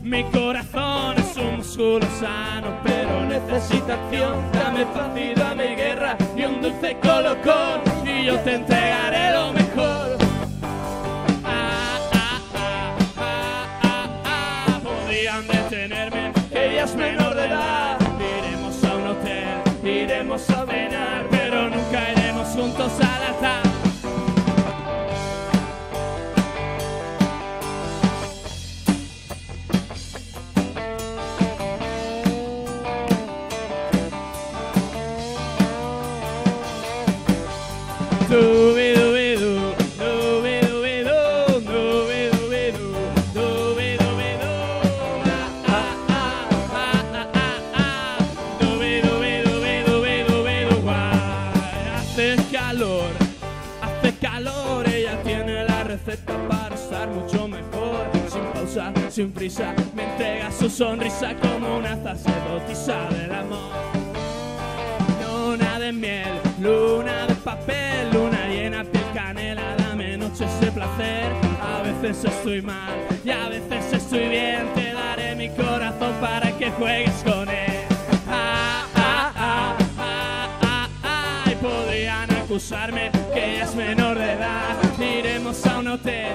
Mi corazón es un músculo sano, pero necesita acción. Dame paz y dame guerra y un dulce colocón, y yo te entregaré lo mejor. Podrían detenerme, que ella es menor de edad. Iremos a un hotel, iremos a cenar, pero nunca iremos juntos al altar. Hace calor, ella tiene la receta para estar mucho mejor. Sin pausa, sin prisa, me entrega su sonrisa como una sacerdotisa del amor. Luna de miel, luna de papel, luna llena, piel canela, dame noches de placer. A veces estoy mal y a veces estoy bien, te daré mi corazón para que juegues con él. Y podrían acusarme que ella es menor de edad. Iremos a un hotel,